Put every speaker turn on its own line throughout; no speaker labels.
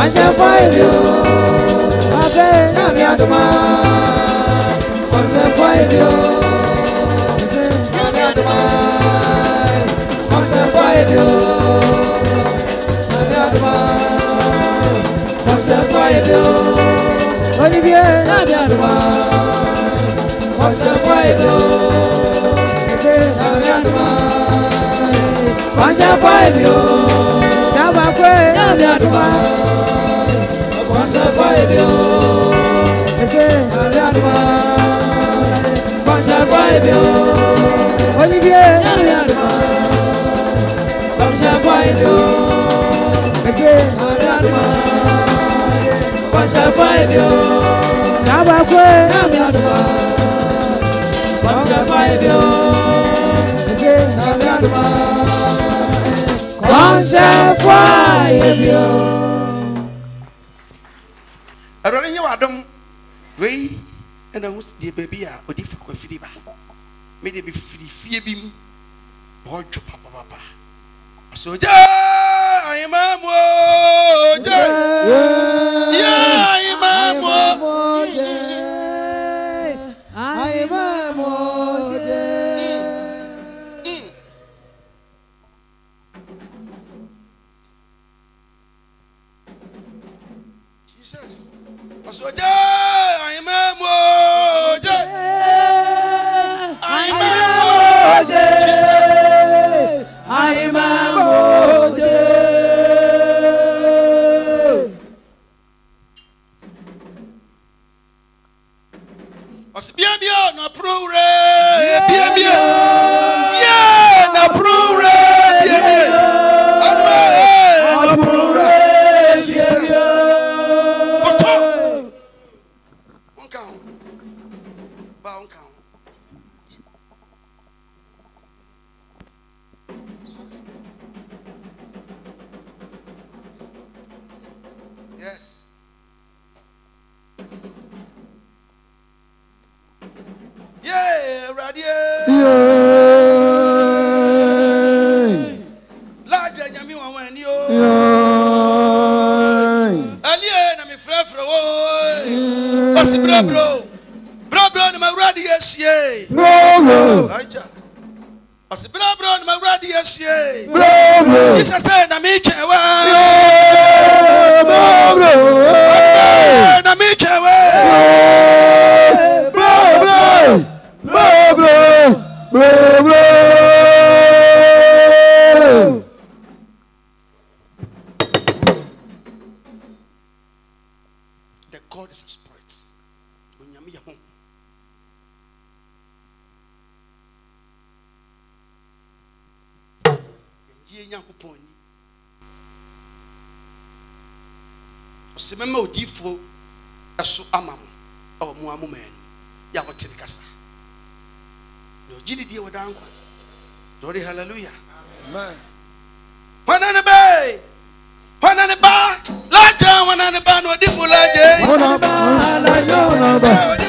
once and five you. Okay, I'm your man. Once and five you. I'm your man. Once and five you. I'm your man. Once and five you. Olivier, I'm your man. Once and five you. I'm your man. Once and five you. Shabakwe, I'm your man. Once and five you. I'm your man. Once and five you. Olivier, I'm your man. Once and five you. I'm your man. Once and five you. Shabakwe, I'm your man. Once and five you. I'm your man. Once and five you.
I don't know what them way and I was the baby or the fuck with Philippa. Maybe be free beam or papa. So, I am a more. Yeah, I am a more.
I am a more.
Jesus. So, I am a more. I am a more. Jesus.
I am a more.
Bien bien na prure bien bien yeah na prure bien bien na prure Jesus koto onka ba onka yes yeah, radio. La jenya mi wa wani o. Ali na mi frefre o. Osi bro. Bro na ma radio yesie. Bro. Aja. Osi bro na ma radio yesie. Bro. Jesus say na mi chewa. Bro. Na mi chewa. Bro. The God is a spirit. Osemema odifo aso amam o mu amumani ya wotirikasa. No jidi die wodankwa. Glory hallelujah. Amen. Wanane ba laja wanane ba no difu laje. Wanane ba laja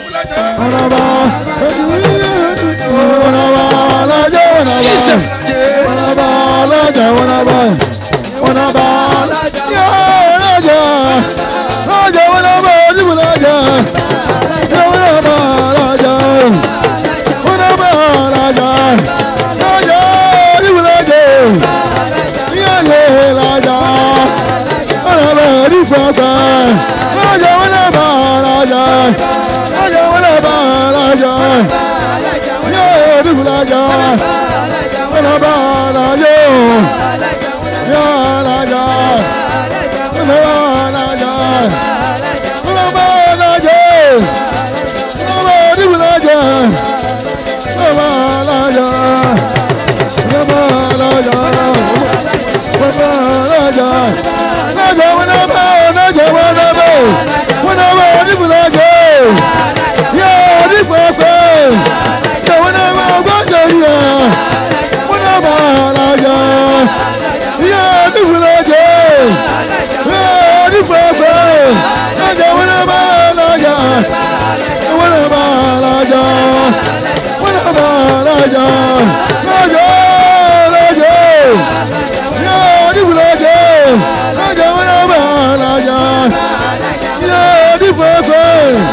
Jesus. Wanane ba laja wanane ba
Raja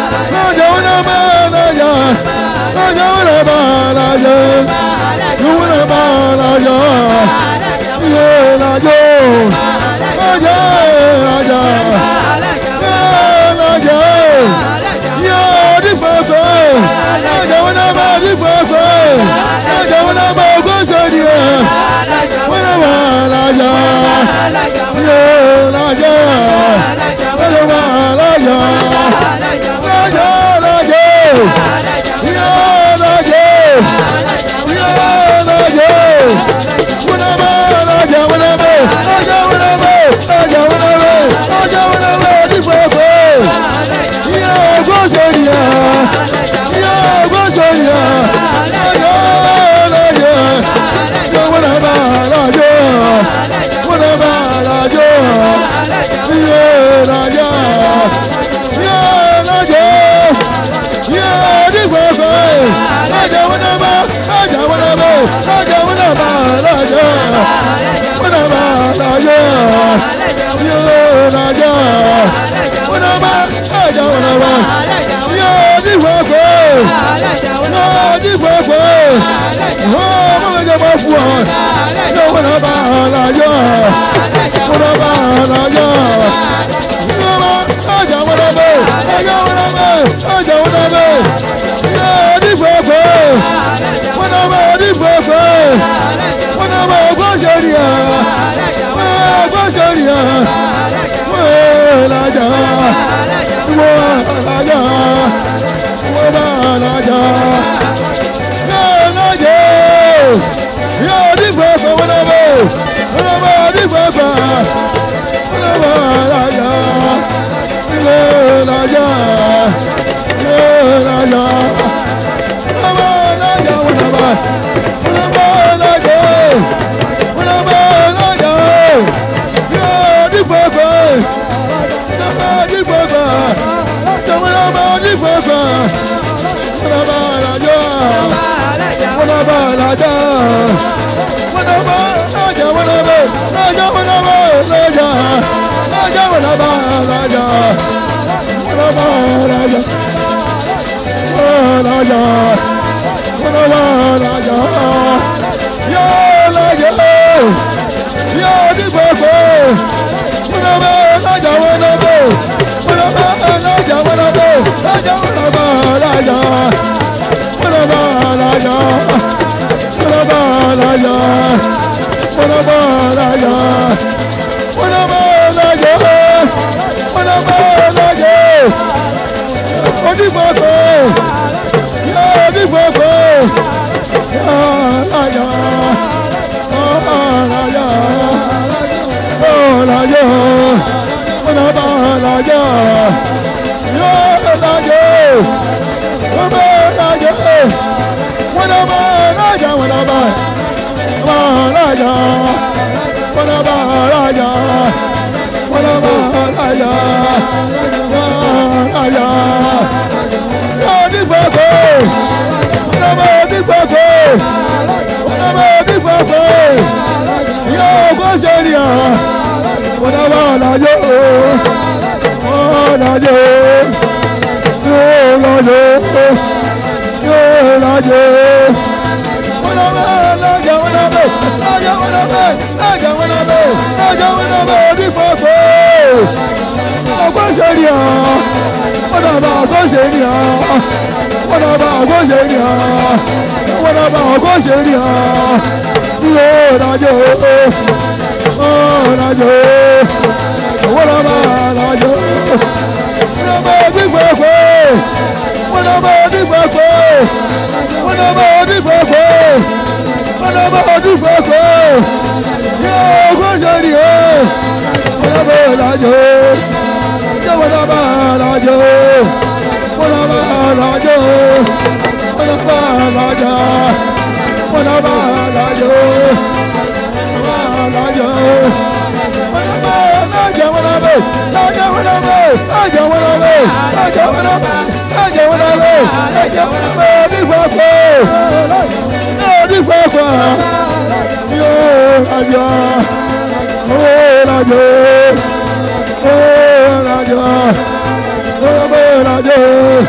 Oh,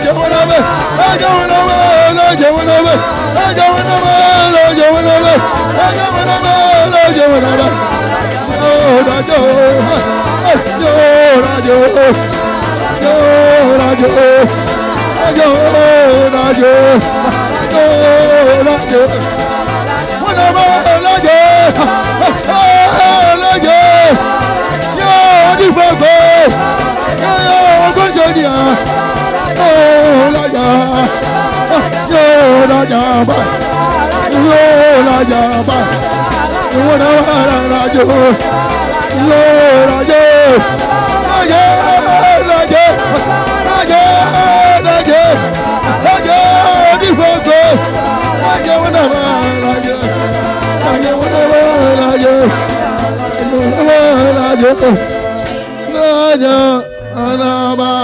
Anaba